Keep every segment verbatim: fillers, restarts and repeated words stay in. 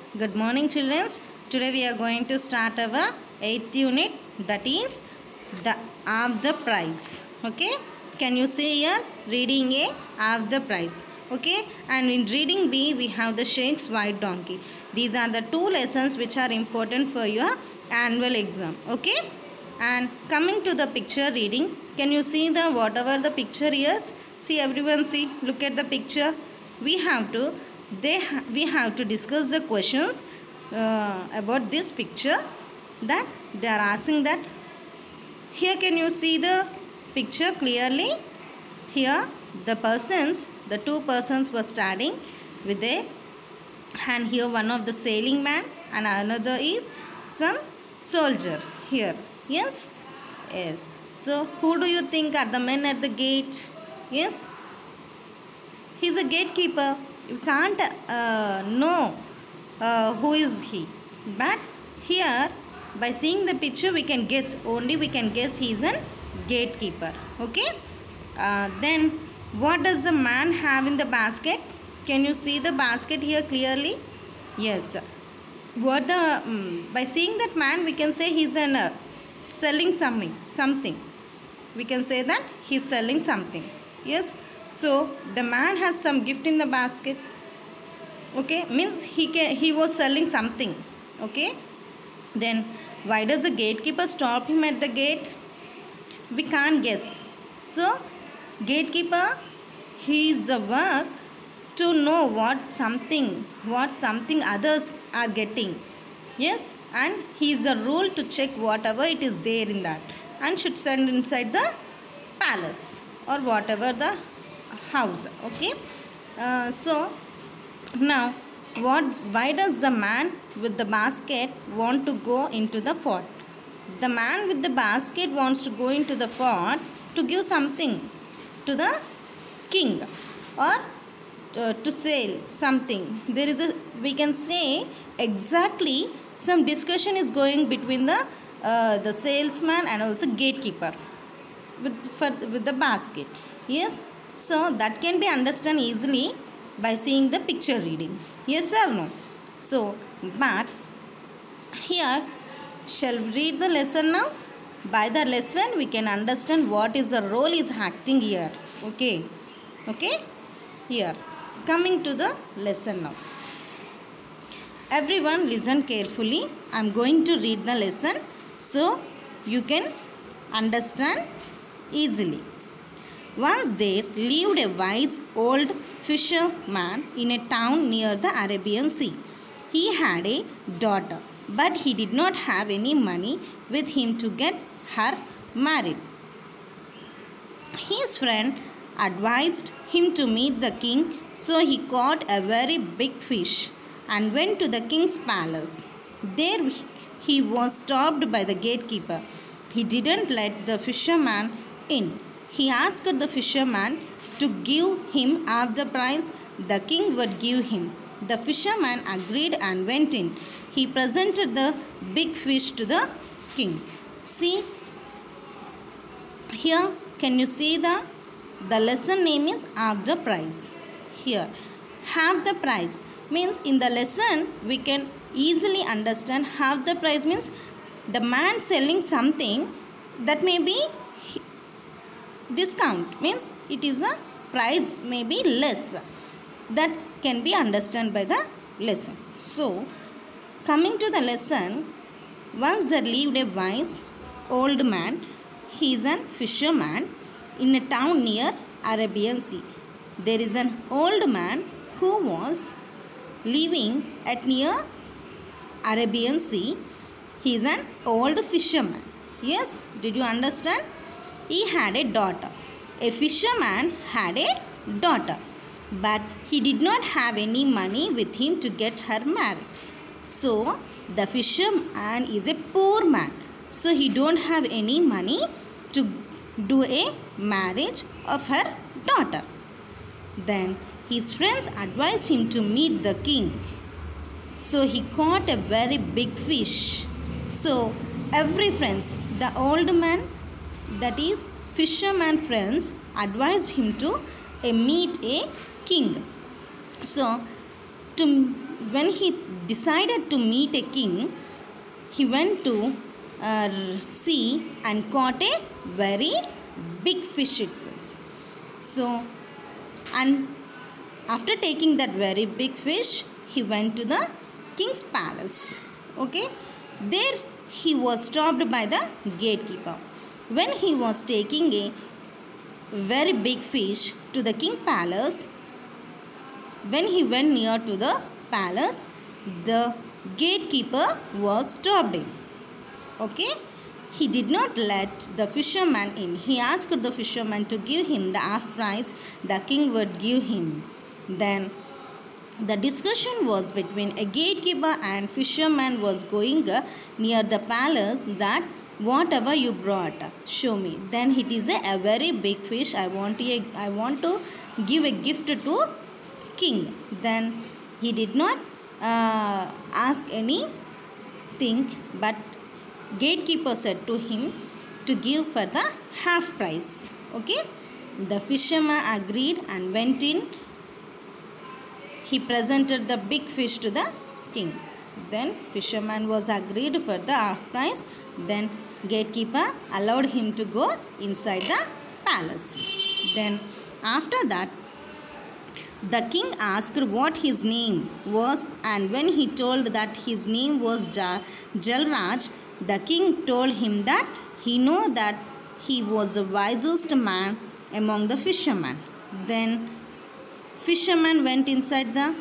Good morning, children. Today we are going to start our eighth unit, that is the of the price. Okay, can you see here reading A of the price? Okay, and in reading B we have the Shakespeare's White Donkey. These are the two lessons which are important for your annual exam. Okay, and coming to the picture reading, can you see the whatever the picture is? See, everyone, see, look at the picture. We have to they ha we have to discuss the questions uh, about this picture, that they are asking that. Here can you see the picture clearly? Here the persons, the two persons were standing with a hand. Here one of the sailing man and another is some soldier here. Yes, yes. So who do you think are the men at the gate? Yes, he is a gatekeeper. You can't uh, know uh, who is he, but here by seeing the picture we can guess, only we can guess he is a gatekeeper. Okay, uh, then what does the man have in the basket? Can you see the basket here clearly? Yes. What the um, by seeing that man we can say he is an uh, selling something something we can say that he is selling something. Yes, so the man has some gift in the basket. Okay, means he can he was selling something. Okay, then why does the gatekeeper stop him at the gate? We can't guess. So gatekeeper, he is the work to know what something what something others are getting. Yes, and he is the rule to check whatever it is there in that and should send inside the palace or whatever the house. Okay, uh, so now what why does the man with the basket want to go into the fort? The man with the basket wants to go into the fort to give something to the king, or uh, to sell something. There is a, we can say exactly, some discussion is going between the uh, the salesman and also gatekeeper with for with the basket. Yes, so that can be understood easily by seeing the picture reading. Yes or no? So but here, shall we read the lesson now? By the lesson we can understand what is the role is acting here. Okay, okay, here coming to the lesson now. Everyone listen carefully. I am going to read the lesson so you can understand easily. Once there lived a wise old fisherman in a town near the Arabian Sea. He had a daughter, but he did not have any money with him to get her married. His friend advised him to meet the king, so he caught a very big fish and went to the king's palace. There he was stopped by the gatekeeper. He didn't let the fisherman in. He asked the fisherman to give him half the price the king would give him. The fisherman agreed and went in. He presented the big fish to the king. See, here can you see the the lesson name is half the price. Here, half the price means in the lesson we can easily understand half the price means the man selling something that may be discount, means it is a price may be less. That can be understood by the lesson. So coming to the lesson, once there lived a wise old man. He is a fisherman in a town near Arabian Sea. There is an old man who was living at near Arabian Sea. He is an old fisherman. Yes, did you understand? He had a daughter. A fisherman had a daughter, but he did not have any money with him to get her married. So the fisherman is a poor man. So he don't have any money to do a marriage of her daughter. Then his friends advised him to meet the king. So he caught a very big fish. So every friends, the old man, that is fisherman friends, advised him to uh, meet a king. So to when he decided to meet a king, he went to uh, sea and caught a very big fish itself. So, and after taking that very big fish, he went to the king's palace. Okay, there he was stopped by the gatekeeper. When he was taking a very big fish to the king palace, when he went near to the palace, the gatekeeper was stopped him. Okay, he did not let the fisherman in. He asked the fisherman to give him the half price the king would give him. Then the discussion was between a gatekeeper and fisherman was going uh, near the palace that whatever you brought, show me. Then it is a, a very big fish. I want a, I want to give a gift to king. Then he did not uh, ask anything, but gatekeeper said to him to give for the half price. Okay, the fisherman agreed and went in. He presented the big fish to the king. Then fisherman was agreed for the half price. Then gatekeeper allowed him to go inside the palace. Then after that, the king asked what his name was, and when he told that his name was ja- Jalraj, the king told him that he knew that he was the wisest man among the fishermen. Then fisherman went inside the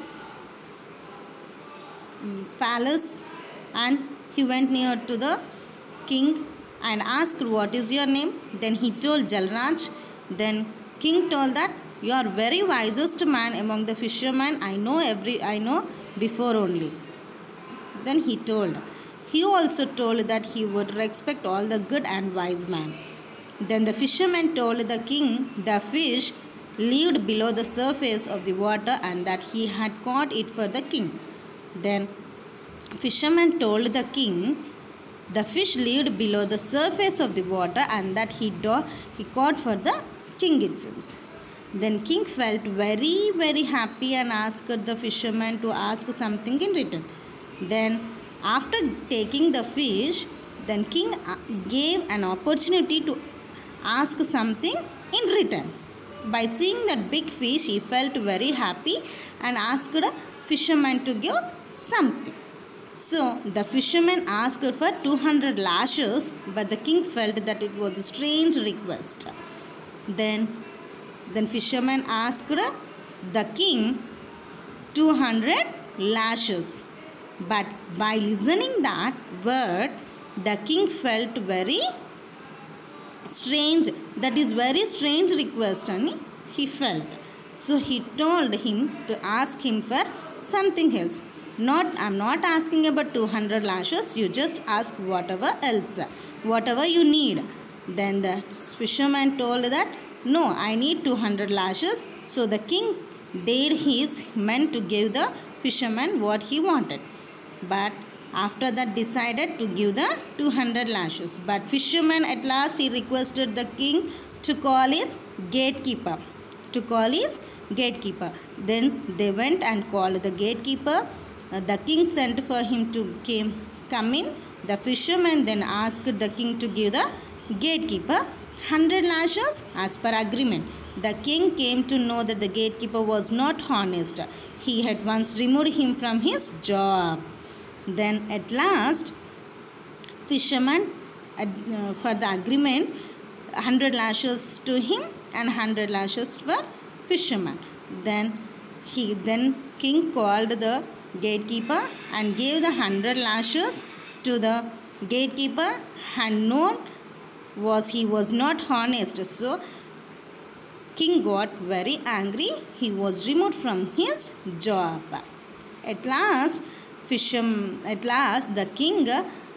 palace and he went near to the king and asked, what is your name? Then he told Jalraj. Then king told that you are very wisest man among the fishermen. I know every I know before only. Then he told. He also told that he would respect all the good and wise man. Then the fisherman told the king the fish lived below the surface of the water and that he had caught it for the king. Then fisherman told the king the fish lived below the surface of the water and that he, do, he caught for the king itself. Then king felt very very happy and asked the fisherman to ask something in return. Then after taking the fish, then king gave an opportunity to ask something in return. By seeing that big fish, he felt very happy and asked the fisherman to give something. So the fisherman asked for two hundred lashes, but the king felt that it was a strange request. Then, then fisherman asked the king two hundred lashes. But by listening that word, the king felt very strange. That is very strange request, and he felt. So he told him to ask him for something else. Not, I'm not asking about two hundred lashes. You just ask whatever else, whatever you need. Then the fisherman told that no, I need two hundred lashes. So the king did his men to give the fisherman what he wanted. But after that decided to give the two hundred lashes. But fisherman at last he requested the king to call his gatekeeper. To call his gatekeeper. Then they went and called the gatekeeper. Uh, the king sent for him to came, come in. The fisherman then asked the king to give the gatekeeper one hundred lashes as per agreement. The king came to know that the gatekeeper was not honest. He had once removed him from his job. Then at last, fisherman uh, for the agreement, one hundred lashes to him and one hundred lashes for fisherman. Then he then king called the gatekeeper and gave the one hundred lashes to the gatekeeper, and known was he was not honest. So king got very angry. He was removed from his job. At last, Fisherman, at last the king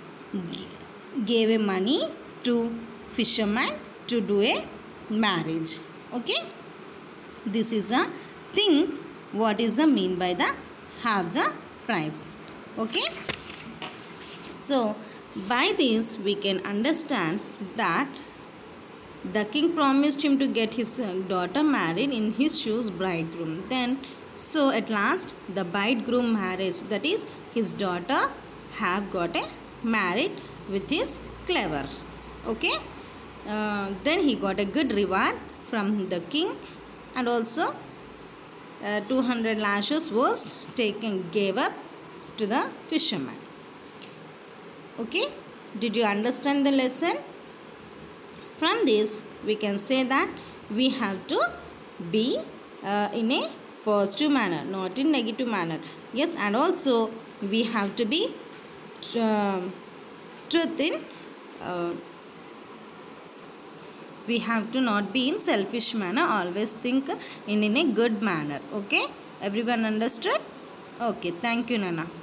gave a money to fisherman to do a marriage. Okay, this is a thing. What is the mean by the half the price? Okay, so by this we can understand that the king promised him to get his daughter married in his shoes bridegroom. Then So at last the bridegroom marriage, that is his daughter have got a married with his clever. Okay. Uh, then he got a good reward from the king, and also uh, two hundred lashes was taken, gave up to the fisherman. Okay. Did you understand the lesson? From this we can say that we have to be uh, in a positive manner, not in negative manner. Yes, and also we have to be uh, truth in uh, we have to not be in selfish manner, always think in in a good manner. Okay, everyone understood? Okay, thank you, Nana.